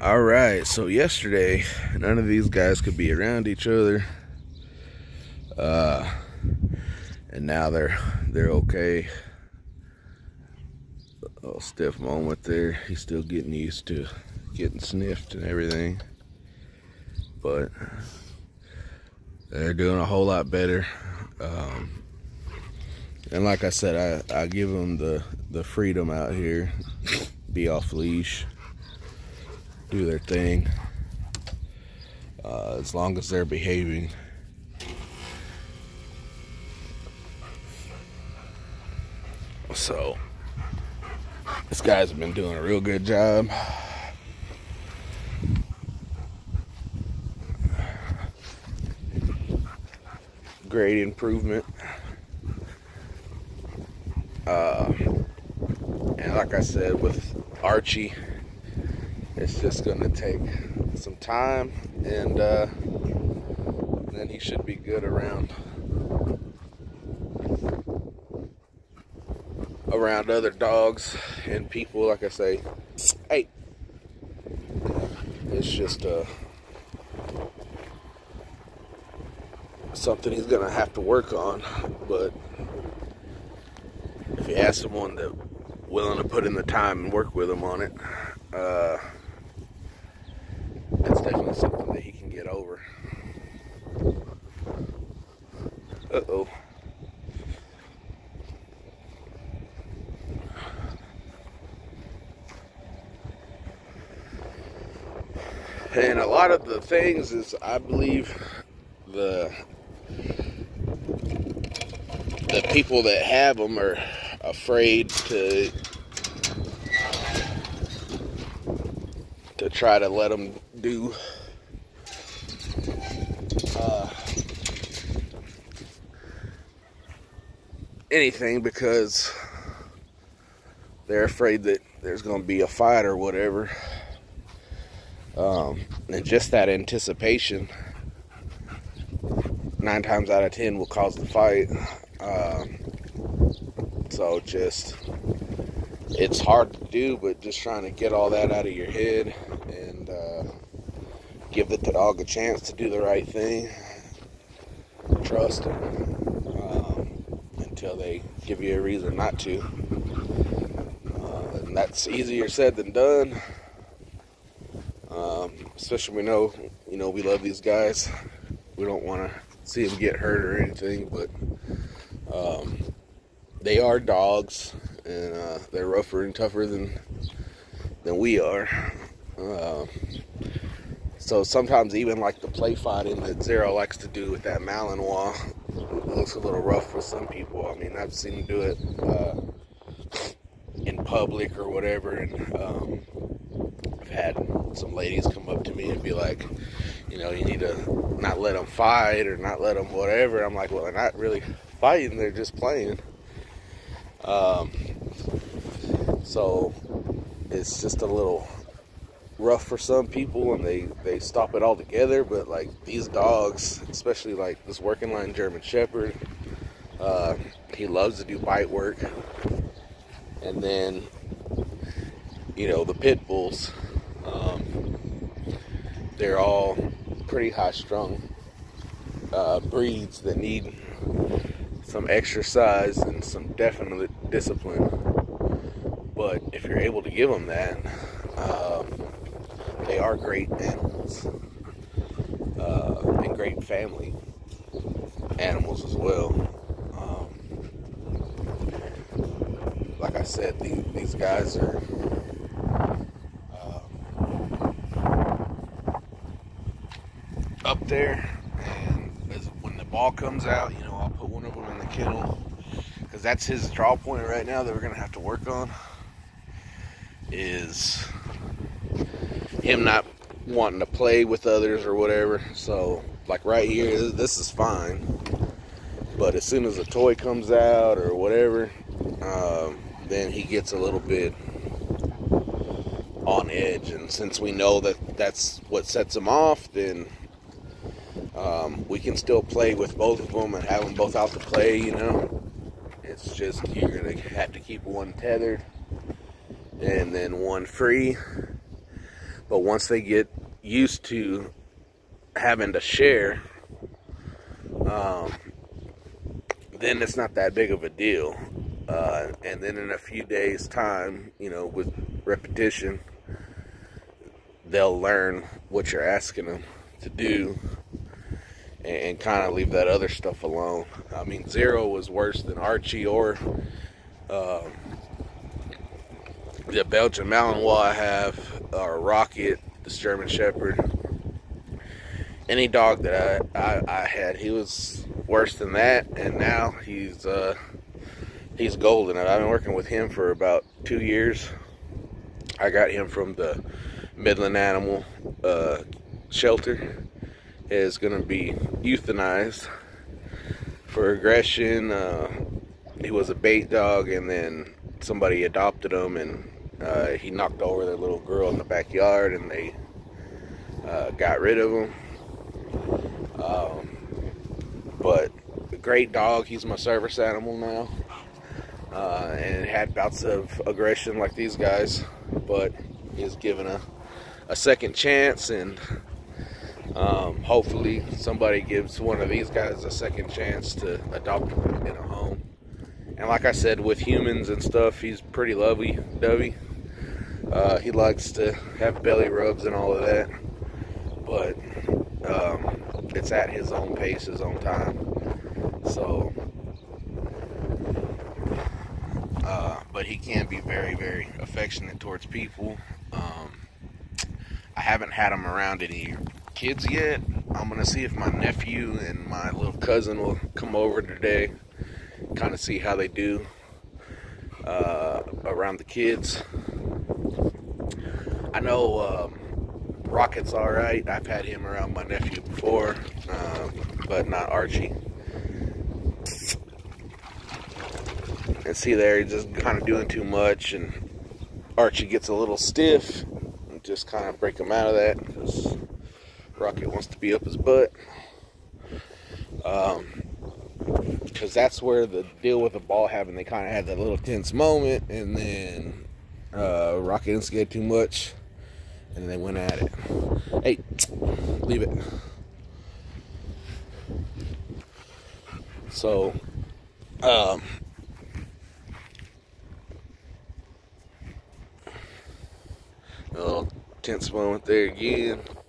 All right, so yesterday, none of these guys could be around each other, and now they're okay. A little stiff moment there. He's still getting used to getting sniffed and everything, but they're doing a whole lot better. And like I said, I give them the freedom out here, be off leash, do their thing, as long as they're behaving. So this guy's been doing a real good job. Great improvement. And like I said, with Archie, it's just going to take some time, and then he should be good around other dogs and people. Like I say, hey, it's just something he's going to have to work on. But if you ask someone that's willing to put in the time and work with him on it, that's definitely something that he can get over. Uh-oh. And a lot of the things is, I believe, the people that have them are afraid to try to let them do anything, because they're afraid that there's going to be a fight or whatever. And just that anticipation, 9 times out of 10, will cause the fight. So it's hard to do, but just trying to get all that out of your head and give the dog a chance to do the right thing. Trust them until they give you a reason not to. And that's easier said than done. Especially we know, we love these guys. We don't want to see them get hurt or anything, but they are dogs, and they're rougher and tougher than we are. So sometimes even like the play fighting that Zero likes to do with that Malinois looks a little rough for some people. I mean, I've seen him do it in public or whatever, and I've had some ladies come up to me and be like, you need to not let them fight or not let them whatever. I'm like, well, they're not really fighting, they're just playing. So it's just a little rough for some people, and they stop it all together. But like these dogs, especially like this working line German Shepherd, he loves to do bite work. And then, the pit bulls, they're all pretty high-strung breeds that need some exercise and some definite discipline. But if you're able to give them that, they are great animals, and great family animals as well. Like I said, these guys are up there, and when the ball comes out, I'll put one of them in the kennel, because that's his draw point right now that we're gonna have to work on, is him not wanting to play with others or whatever. So like right here, this is fine, but as soon as a toy comes out or whatever, then he gets a little bit on edge. And since we know that that's what sets him off, then we can still play with both of them and have them both out to play. It's just you're gonna have to keep one tethered and then one free. But once they get used to having to share, then it's not that big of a deal. And then in a few days' time, you know, with repetition, they'll learn what you're asking them to do and kind of leave that other stuff alone. I mean, Zero was worse than Archie or the Belgian Malinois I have, or Rocket, this German Shepherd. Any dog that I had, he was worse than that, and now he's golden. I've been working with him for about 2 years. I got him from the Midland Animal Shelter. Is going to be euthanized for aggression. He was a bait dog, and then somebody adopted him, and he knocked over their little girl in the backyard, and they got rid of him. But a great dog. He's my service animal now, and had bouts of aggression like these guys, but he's given a second chance, and hopefully somebody gives one of these guys a second chance to adopt him in a home. And like I said, with humans and stuff, he's pretty lovey-dovey. He likes to have belly rubs and all of that, but it's at his own pace, his own time. So, but he can be very, very affectionate towards people. I haven't had him around any kids yet. I'm gonna see if my nephew and my little cousin will come over today, kind of see how they do around the kids. I know Rocket's all right. I've had him around my nephew before, but not Archie. And see there, he's just kind of doing too much, and Archie gets a little stiff, and just kind of break him out of that, because Rocket wants to be up his butt. Because that's where the deal with the ball happened. They kind of had that little tense moment, and then Rocket instigated too much, and they went at it. Hey, leave it. So, a little tense moment there again.